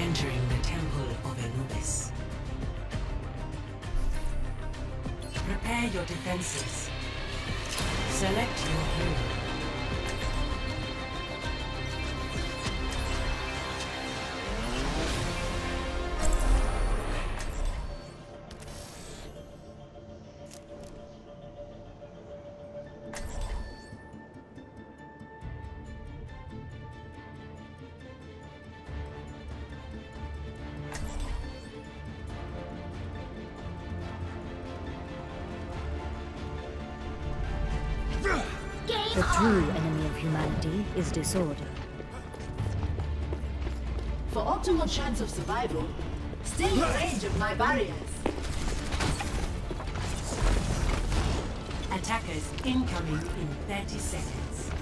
Entering the Temple of Anubis. Prepare your defenses. Select your hero. The true enemy of humanity is disorder. For optimal chance of survival, stay in range of my barriers. Attackers incoming in 30 seconds.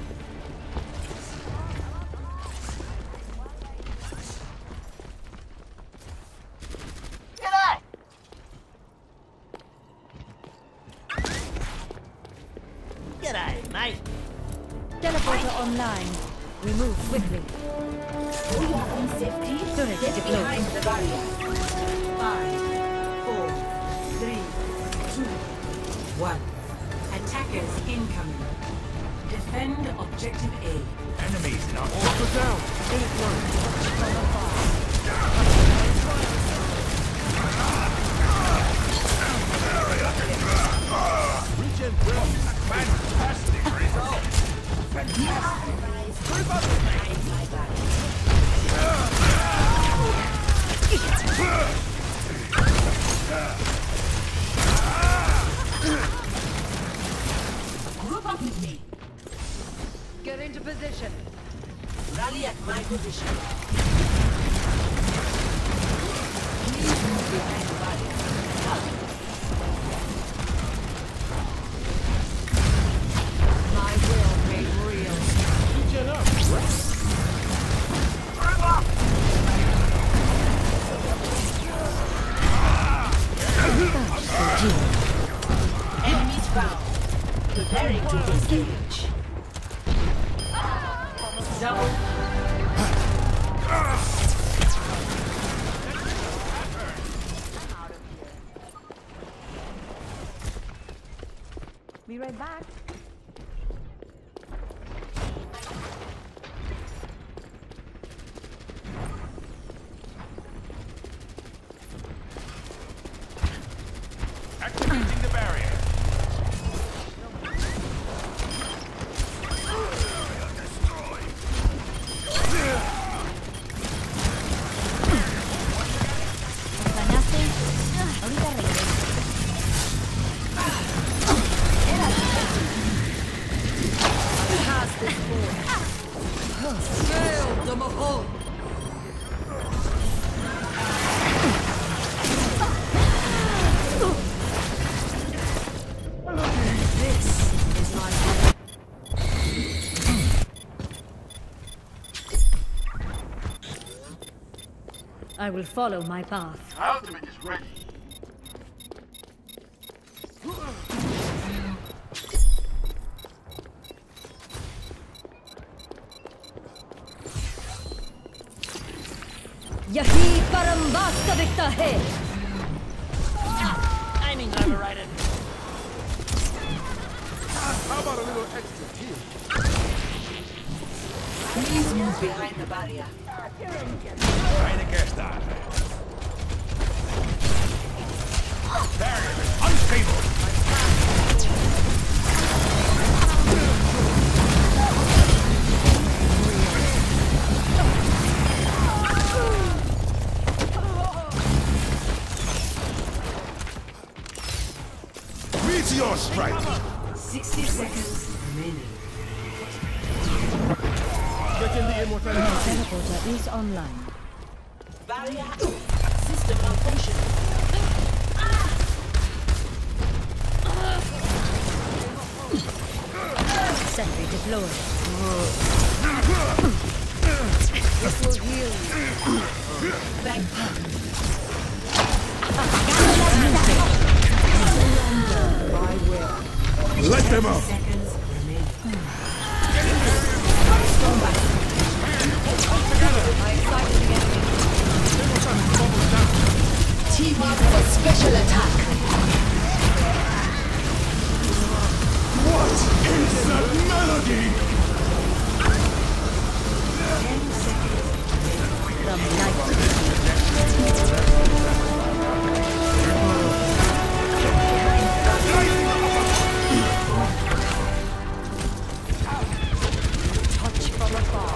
G'day, mate. Teleporter online. We move quickly. We are in safety. Turret Get deployed. behind the barrier. 5, 4, 3, 2, 1. Attackers incoming. Defend objective A. Enemies in our order down. Get it Regen fantastic result. Group up with me. Get into position. Rally at my position. Please move behind the barrier. My will made real. Regen up. Enemies found. Preparing to engage. Double. Be right back. Activating the barrier. ¿Ganaste? Ahorita regreso. Pass this board. Fail the Mahal. This is my home. I will follow my path. Ultimate is ready. यही परम वास्तविकता है. Aiming overrated. How about a little extra here? Please move behind the barrier. Eine Gestalt. Barrier is unstable. Meteor strike. 60 seconds remaining. Getting the immortality. Teleporter is online. Barrier. System malfunction. Sentry deployed. This will heal you. Thank you. I will. Let them up. Seconds remaining. I excited to get me. Special attack. What is that melody? From night touch from afar.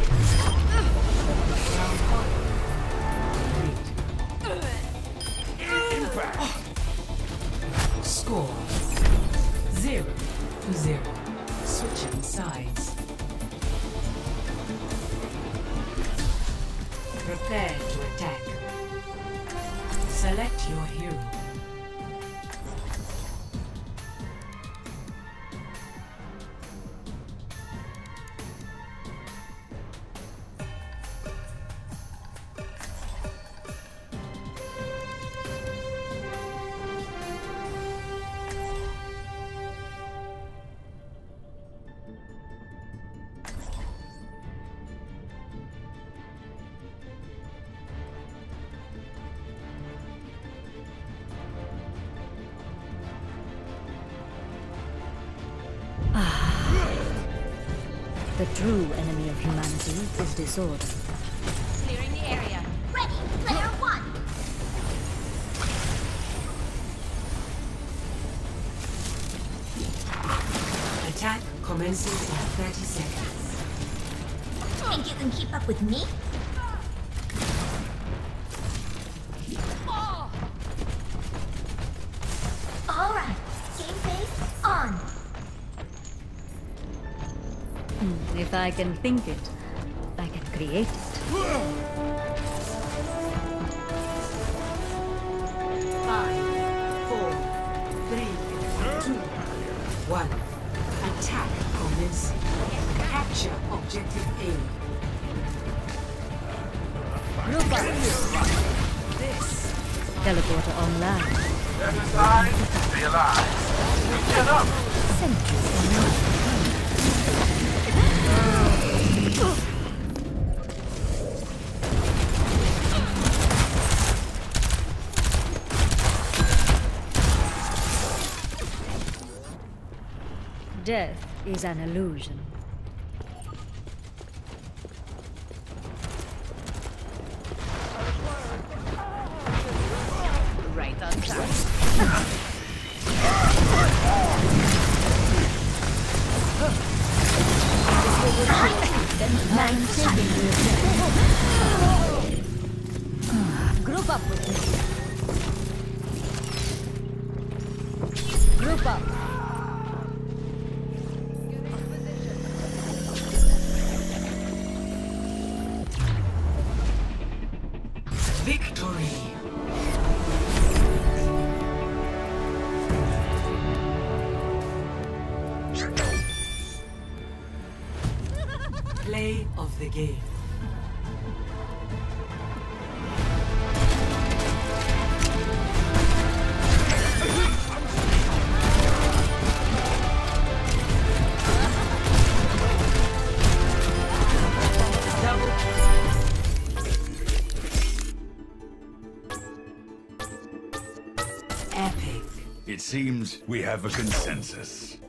Score 0-0. Switching sides. Prepare to attack. Select your hero. The true enemy of humanity is disorder. Clearing the area. Ready, player one. Attack commences in 30 seconds. Think you can keep up with me? All right, game face on. If I can think it, I can create it. 5, 4, 3, 2, 1. Attack commencing. Capture objective A. Group up. This Teleporter online. Inside, stay alive. Get up. Sentries online. Death is an illusion. Right on time. Man taking Group up with me. Group up. victory. Play of the game. It seems we have a consensus.